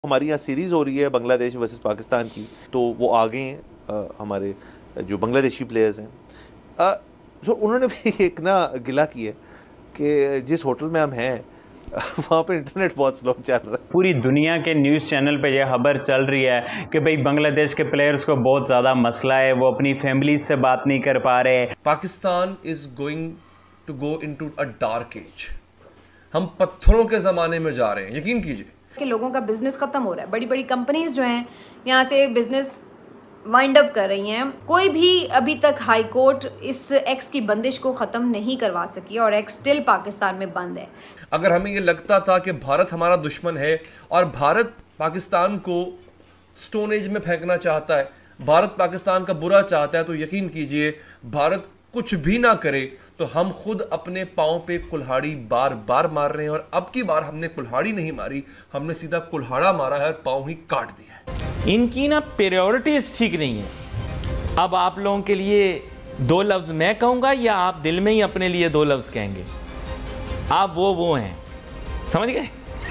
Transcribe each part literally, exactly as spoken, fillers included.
हमारी यहाँ सीरीज़ हो रही है बांग्लादेश वर्सेस पाकिस्तान की, तो वो आ गए हैं हमारे जो बांग्लादेशी प्लेयर्स हैं। सो उन्होंने भी एक ना गिला किया कि जिस होटल में हम हैं वहाँ पे इंटरनेट बहुत स्लो चल रहा है। पूरी दुनिया के न्यूज़ चैनल पे यह खबर चल रही है कि भाई बांग्लादेश के प्लेयर्स को बहुत ज़्यादा मसला है, वो अपनी फैमिली से बात नहीं कर पा रहे। Pakistan is going to go into a dark age. हम पत्थरों के ज़माने में जा रहे हैं, यकीन कीजिए कि लोगों का बिजनेस खत्म हो रहा है। बड़ी बड़ी कंपनीज जो हैं यहाँ से बिजनेस वाइंड अप कर रही हैं। कोई भी अभी तक हाई कोर्ट इस एक्स की बंदिश को ख़त्म नहीं करवा सकी और एक्स स्टिल पाकिस्तान में बंद है। अगर हमें ये लगता था कि भारत हमारा दुश्मन है और भारत पाकिस्तान को स्टोन एज में फेंकना चाहता है, भारत पाकिस्तान का बुरा चाहता है, तो यकीन कीजिए भारत कुछ भी ना करे तो हम खुद अपने पाँव पे कुल्हाड़ी बार बार मार रहे हैं। और अब की बार हमने कुल्हाड़ी नहीं मारी, हमने सीधा कुल्हाड़ा मारा है और पाँव ही काट दिया है। इनकी ना प्रायोरिटीज ठीक नहीं है। अब आप लोगों के लिए दो लफ्ज मैं कहूंगा या आप दिल में ही अपने लिए दो लफ्ज कहेंगे? आप वो वो हैं, समझ गए?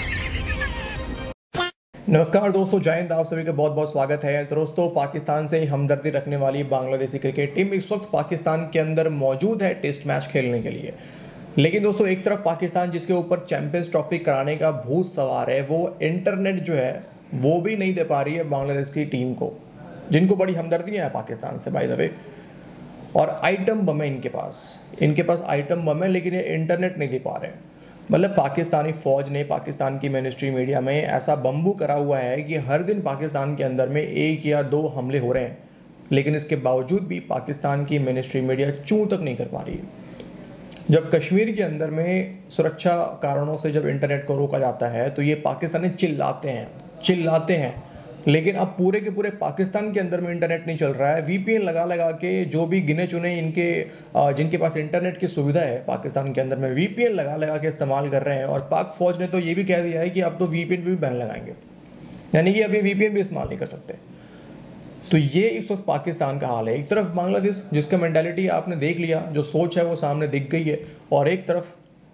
नमस्कार दोस्तों, जय हिंद। आप सभी का बहुत बहुत स्वागत है। तो दोस्तों, पाकिस्तान से ही हमदर्दी रखने वाली बांग्लादेशी क्रिकेट टीम इस वक्त पाकिस्तान के अंदर मौजूद है टेस्ट मैच खेलने के लिए। लेकिन दोस्तों, एक तरफ पाकिस्तान जिसके ऊपर चैंपियंस ट्रॉफी कराने का भूत सवार है, वो इंटरनेट जो है वो भी नहीं दे पा रही है बांग्लादेश की टीम को, जिनको बड़ी हमदर्दियाँ हैं पाकिस्तान से बाय द वे। और आइटम बम है इनके पास इनके पास आइटम बम है, लेकिन ये इंटरनेट नहीं दे पा रहे हैं। मतलब पाकिस्तानी फ़ौज ने, पाकिस्तान की मिनिस्ट्री मीडिया में ऐसा बम्बू करा हुआ है कि हर दिन पाकिस्तान के अंदर में एक या दो हमले हो रहे हैं, लेकिन इसके बावजूद भी पाकिस्तान की मिनिस्ट्री मीडिया चूं तक नहीं कर पा रही है। जब कश्मीर के अंदर में सुरक्षा कारणों से जब इंटरनेट को रोका जाता है तो ये पाकिस्तानी चिल्लाते हैं चिल्लाते हैं लेकिन अब पूरे के पूरे पाकिस्तान के अंदर में इंटरनेट नहीं चल रहा है। वीपीएन लगा लगा के जो भी गिने चुने इनके जिनके पास इंटरनेट की सुविधा है पाकिस्तान के अंदर में, वीपीएन लगा लगा के इस्तेमाल कर रहे हैं। और पाक फौज ने तो ये भी कह दिया है कि अब तो वीपीएन भी बैन लगाएंगे, यानी कि अभी वीपीएन भी इस्तेमाल नहीं कर सकते। तो ये इस वक्त पाकिस्तान का हाल है। एक तरफ बांग्लादेश जिसका मेंटालिटी आपने देख लिया, जो सोच है वो सामने दिख गई है, और एक तरफ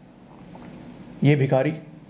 ये भिखारी,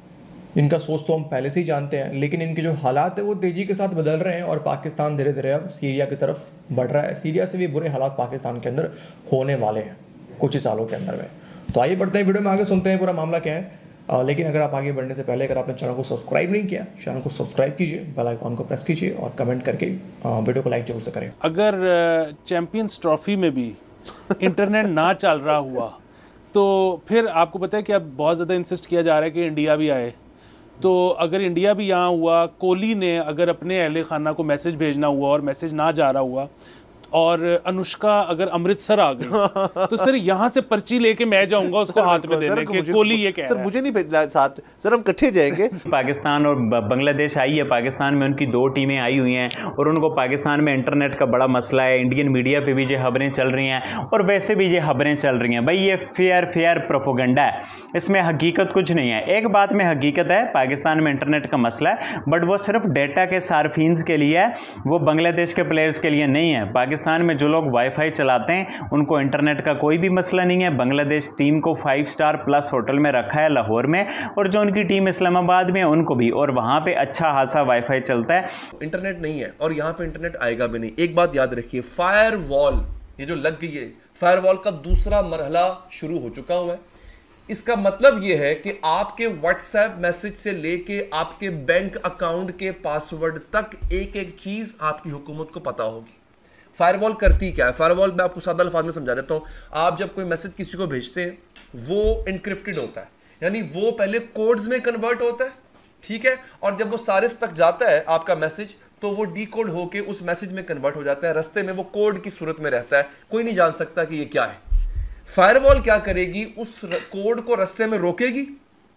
इनका सोच तो हम पहले से ही जानते हैं, लेकिन इनके जो हालात है वो तेज़ी के साथ बदल रहे हैं और पाकिस्तान धीरे धीरे अब सीरिया की तरफ बढ़ रहा है। सीरिया से भी बुरे हालात पाकिस्तान के अंदर होने वाले हैं कुछ ही सालों के अंदर में। तो आइए बढ़ते हैं वीडियो में, आगे सुनते हैं पूरा मामला क्या है। आ, लेकिन अगर आप आगे बढ़ने से पहले अगर आपने चैनल को सब्सक्राइब नहीं किया, चैनल को सब्सक्राइब कीजिए, बेल आइकॉन को प्रेस कीजिए और कमेंट करके आ, वीडियो को लाइक जरूर से करें। अगर चैंपियंस ट्रॉफी में भी इंटरनेट ना चल रहा हुआ तो फिर आपको पता है कि अब बहुत ज़्यादा इंसिस्ट किया जा रहा है कि इंडिया भी आए। तो अगर इंडिया भी यहाँ हुआ, कोहली ने अगर अपने अहले खाना को मैसेज भेजना हुआ और मैसेज ना जा रहा हुआ, और अनुष्का अगर अमृतसर आ गई तो सर यहाँ से पर्ची लेके मैं जाऊंगा उसको हाथ में देने के कोहली ये कह रहा है। सर मुझे नहीं भेजना साथ, सर हम इकट्ठे जाएंगे। पाकिस्तान और बांग्लादेश आई है, पाकिस्तान में उनकी दो टीमें आई हुई हैं और उनको पाकिस्तान में इंटरनेट का बड़ा मसला है। इंडियन मीडिया पे भी ये खबरें चल रही हैं और वैसे भी ये खबरें चल रही हैं। भाई ये फेयर फेयर प्रोपोगंडा है, इसमें हकीकत कुछ नहीं है। एक बात में हकीकत है, पाकिस्तान में इंटरनेट का मसला है, बट वो सिर्फ डेटा के सार्फिन्स के लिए है, वो बांग्लादेश के प्लेयर्स के लिए नहीं है। पाकिस्तान में जो लोग वाईफाई चलाते हैं उनको इंटरनेट का कोई भी मसला नहीं है। बांग्लादेश टीम को फाइव स्टार प्लस होटल में रखा है लाहौर में, और जो उनकी टीम इस्लामाबाद में है उनको भी, और वहां पे अच्छा खासा वाईफाई चलता है। इंटरनेट नहीं है और यहाँ पे इंटरनेट आएगा भी नहीं। एक बात याद रखिए, फायर वॉल ये जो लग गई है, फायर वॉल का दूसरा मरहला शुरू हो चुका हुआ है। इसका मतलब यह है कि आपके व्हाट्सएप मैसेज से लेके आपके बैंक अकाउंट के पासवर्ड तक एक एक चीज आपकी हुकूमत को पता होगी। फायरवॉल करती क्या है? फायरवॉल मैं आपको सादा अल्फाज में समझा देता हूं। आप जब कोई मैसेज किसी को भेजते हैं वो इनक्रिप्टेड होता है, यानी वो पहले कोड्स में कन्वर्ट होता है, ठीक है, और जब वो सारिफ तक जाता है आपका मैसेज तो वो डीकोड होके उस मैसेज में कन्वर्ट हो जाता है। रास्ते में वो कोड की सूरत में रहता है, कोई नहीं जान सकता कि ये क्या है। फायरवॉल क्या करेगी? उस कोड को रास्ते में रोकेगी,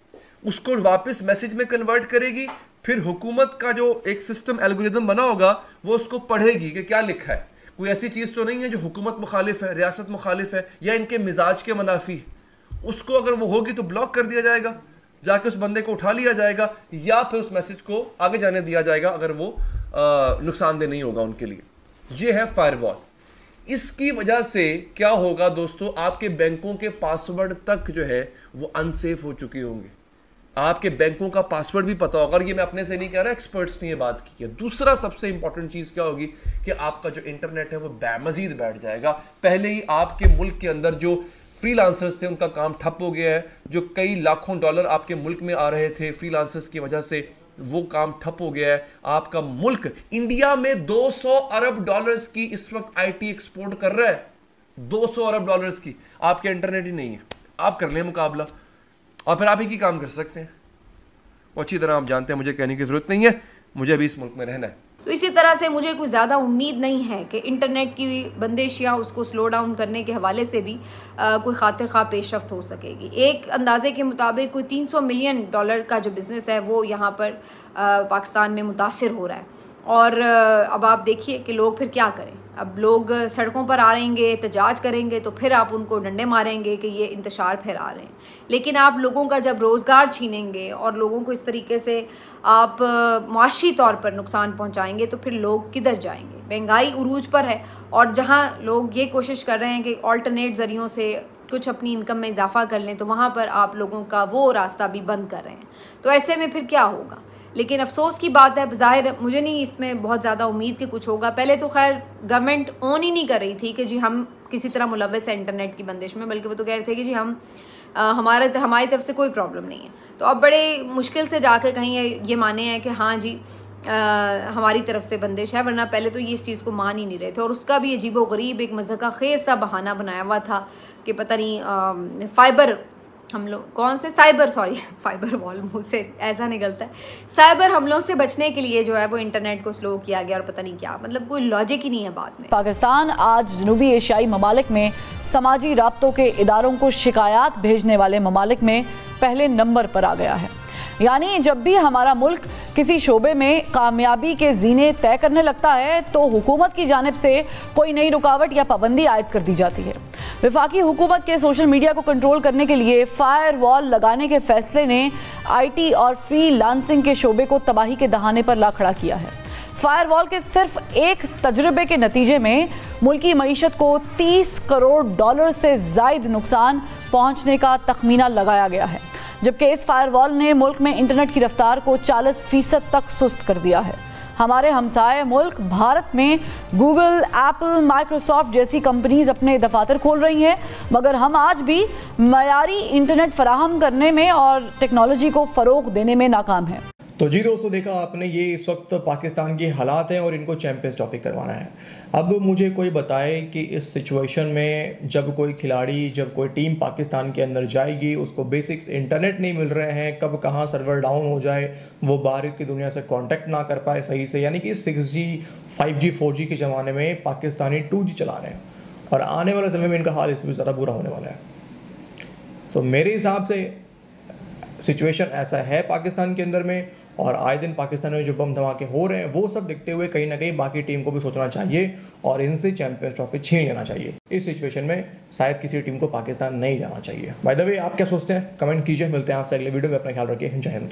उसको वापस मैसेज में कन्वर्ट करेगी, फिर हुकूमत का जो एक सिस्टम एल्गोरिदम बना होगा वो उसको पढ़ेगी कि क्या लिखा है। कोई ऐसी चीज़ तो नहीं है जो हुकूमत मुखालिफ है, रियासत मुखालिफ है या इनके मिजाज के मुनाफी है। उसको अगर वो होगी तो ब्लॉक कर दिया जाएगा, जाके उस बंदे को उठा लिया जाएगा, या फिर उस मैसेज को आगे जाने दिया जाएगा अगर वो नुकसानदेह नहीं होगा उनके लिए। ये है फायरवॉल। इसकी वजह से क्या होगा दोस्तों, आपके बैंकों के पासवर्ड तक जो है वो अनसेफ हो चुके होंगे। आपके बैंकों का पासवर्ड भी पता होगा। और ये मैं अपने से नहीं कह रहा, एक्सपर्ट्स ने ये बात की है। दूसरा सबसे इंपॉर्टेंट चीज क्या होगी कि आपका जो इंटरनेट है वो बेमजीद बैठ जाएगा। पहले ही आपके मुल्क के अंदर जो फ्रीलांसर्स थे उनका काम ठप हो गया है। जो कई लाखों डॉलर आपके मुल्क में आ रहे थे फ्रीलांसर्स की वजह से, वो काम ठप हो गया है। आपका मुल्क इंडिया में दो सौ अरब डॉलर्स की इस वक्त आईटी एक्सपोर्ट कर रहा है, दो सौ अरब डॉलर्स की। आपके इंटरनेट ही नहीं है, आप कर लें मुकाबला और फिर आप ही की काम कर सकते हैं। वो अच्छी तरह आप जानते हैं, मुझे कहने की जरूरत नहीं है, मुझे अभी इस मुल्क में रहना है। तो इसी तरह से मुझे कोई ज़्यादा उम्मीद नहीं है कि इंटरनेट की बंदिश या उसको स्लो डाउन करने के हवाले से भी आ, कोई खातिर खा पेशरफ्त हो सकेगी। एक अंदाजे के मुताबिक कोई तीन सौ मिलियन डॉलर का जो बिज़नेस है वो यहाँ पर आ, पाकिस्तान में मुतासिर हो रहा है। और आ, अब आप देखिए कि लोग फिर क्या करें। अब लोग सड़कों पर आ रहेंगे, एहतजाज करेंगे, तो फिर आप उनको डंडे मारेंगे कि ये इंतशार फैला रहे हैं। लेकिन आप लोगों का जब रोज़गार छीनेंगे और लोगों को इस तरीके से आप मुआशी तौर पर नुकसान पहुंचाएंगे तो फिर लोग किधर जाएंगे। महंगाई उरूज पर है और जहां लोग ये कोशिश कर रहे हैं कि ऑल्टरनेट ज़रियों से कुछ अपनी इनकम में इजाफा कर लें, तो वहाँ पर आप लोगों का वो रास्ता भी बंद कर रहे हैं। तो ऐसे में फिर क्या होगा। लेकिन अफसोस की बात है, ज़ाहिर मुझे नहीं इसमें बहुत ज़्यादा उम्मीद कि कुछ होगा। पहले तो खैर गवर्नमेंट ऑन ही नहीं कर रही थी कि जी हम किसी तरह मुलव्वस है इंटरनेट की बंदिश में, बल्कि वो तो कह रहे थे कि जी हम आ, हमारे हमारी तरफ से कोई प्रॉब्लम नहीं है। तो अब बड़े मुश्किल से जाकर कहीं ये, ये माने हैं कि हाँ जी आ, हमारी तरफ से बंदिश है, वरना पहले तो ये इस चीज़ को मान ही नहीं रहे थे। और उसका भी अजीबो गरीब एक मज़ाक़ा खेज़ सा बहाना बनाया हुआ था कि पता नहीं आ, फाइबर हम लोग कौन से साइबर सॉरी फाइबर वॉल मुँह से ऐसा निकलता है, साइबर हमलों से बचने के लिए जो है वो इंटरनेट को स्लो किया गया और पता नहीं क्या, मतलब कोई लॉजिक ही नहीं है बात में। पाकिस्तान आज जनूबी एशियाई ममालिक में समाजी राब्तों के इदारों को शिकायत भेजने वाले ममालिक में पहले नंबर पर आ गया है। यानी जब भी हमारा मुल्क किसी शोबे में कामयाबी के जीने तय करने लगता है तो हुकूमत की जानिब से कोई नई रुकावट या पाबंदी आयद कर दी जाती है। वफाकी हुकूमत के सोशल मीडिया को कंट्रोल करने के लिए फायर वॉल लगाने के फैसले ने आईटी और फ्री लांसिंग के शोबे को तबाही के दहाने पर ला खड़ा किया है। फायर वॉल के सिर्फ एक तजुर्बे के नतीजे में मुल्की मईशत को तीस करोड़ डॉलर से ज़ायद नुकसान पहुँचने का तखमीना लगाया गया है, जबकि इस फायरवॉल ने मुल्क में इंटरनेट की रफ्तार को चालीस फीसद तक सुस्त कर दिया है। हमारे हमसाए मुल्क भारत में गूगल, एप्पल, माइक्रोसॉफ्ट जैसी कंपनीज अपने दफातर खोल रही हैं, मगर हम आज भी मयारी इंटरनेट फराहम करने में और टेक्नोलॉजी को फ़रोग देने में नाकाम हैं। तो जी दोस्तों, देखा आपने, ये इस वक्त पाकिस्तान की हालात हैं और इनको चैंपियंस ट्रॉफी करवाना है। अब मुझे कोई बताए कि इस सिचुएशन में जब कोई खिलाड़ी, जब कोई टीम पाकिस्तान के अंदर जाएगी, उसको बेसिक्स इंटरनेट नहीं मिल रहे हैं, कब कहाँ सर्वर डाउन हो जाए, वो बाहर की दुनिया से कांटेक्ट ना कर पाए सही से, यानी कि six G, five G, four G के ज़माने में पाकिस्तानी टू जी चला रहे हैं और आने वाले समय में इनका हाल इससे भी ज़्यादा बुरा होने वाला है। तो मेरे हिसाब से सिचुएशन ऐसा है पाकिस्तान के अंदर में, और आए दिन पाकिस्तान में जो बम धमाके हो रहे हैं वो सब देखते हुए कहीं ना कहीं बाकी टीम को भी सोचना चाहिए और इनसे चैंपियंस ट्रॉफी छीन लेना चाहिए। इस सिचुएशन में शायद किसी टीम को पाकिस्तान नहीं जाना चाहिए। बाय द वे, आप क्या सोचते हैं? कमेंट कीजिए। मिलते हैं आपसे अगले वीडियो में। अपना ख्याल रखिए। जय हिंद।